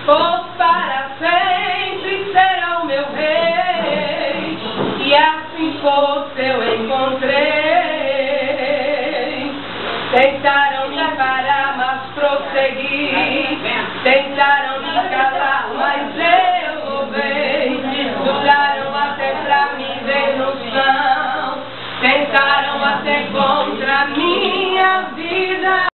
Pois para sempre será o meu rei, e assim fosse eu encontrei. Tentaram me parar, mas prossegui. Tentaram me calar, mas eu louvei. Misturaram até pra me ver no chão. Tentaram até contra minha vida.